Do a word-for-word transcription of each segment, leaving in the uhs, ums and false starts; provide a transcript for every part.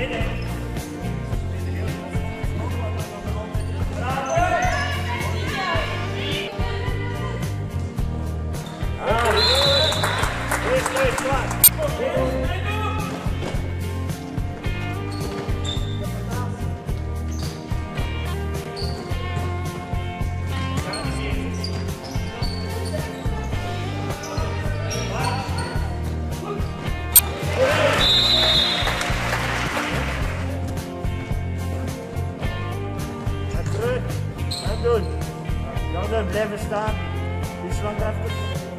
Doen. Jongen, blijven staan. Die slang even.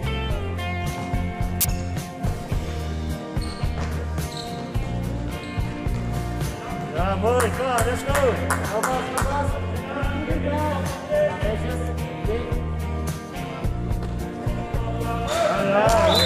Ja, mooi, klaar, let's go. Alvast, alvast. Ja, ja.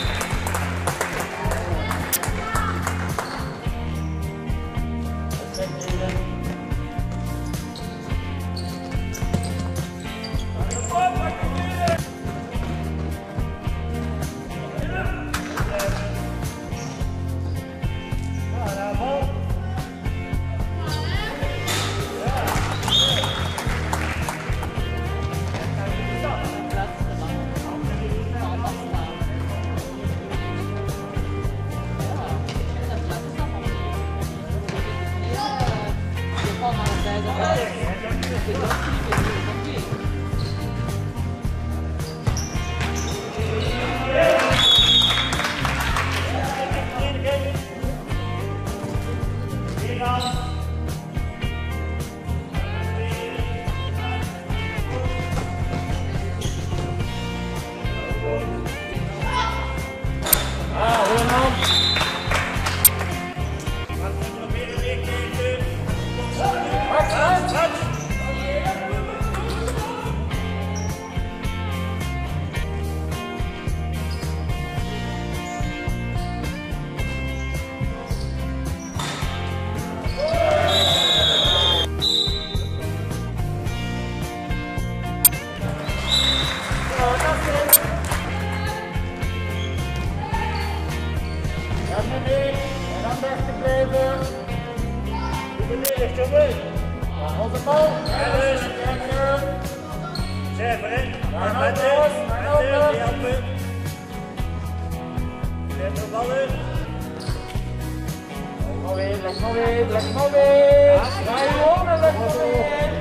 Leg maar weer, leg maar weer. Ga jongen, leg maar weer.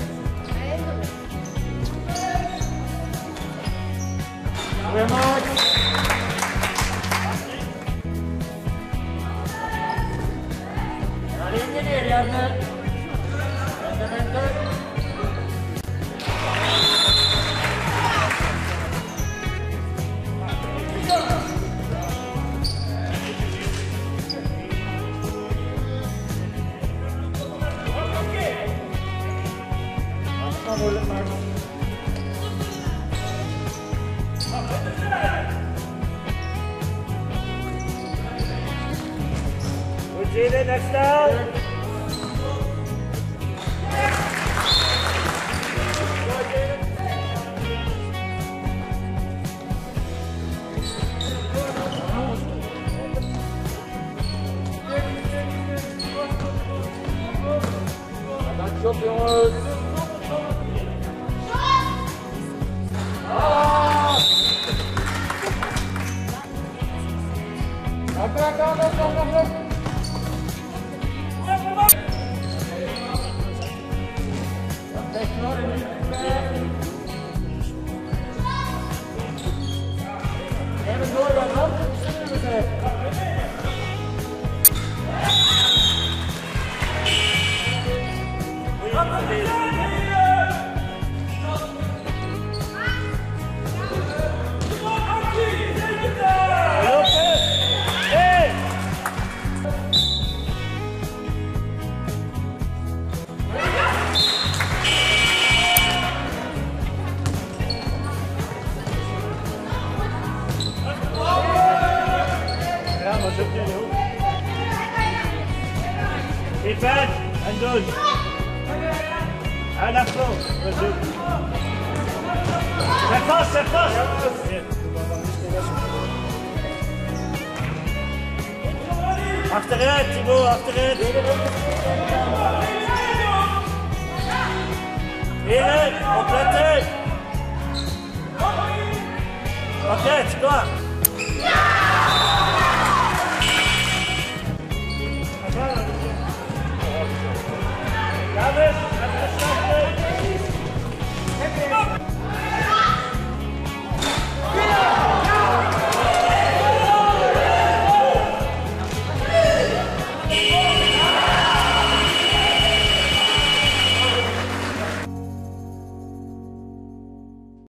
Weer Max. Ga die neer, Janne. Vente, vente. Moeilijk maken. Goed zitten, net snel. Dankjewel jongens. Kom, kom, kom, kom, kom, kom. Even door, dan hand. Niet ver en doen. En naar voren. Zet vast, zet vast. Achteruit, Thibaut, achteruit. Heren, opletten. Oké, klaar.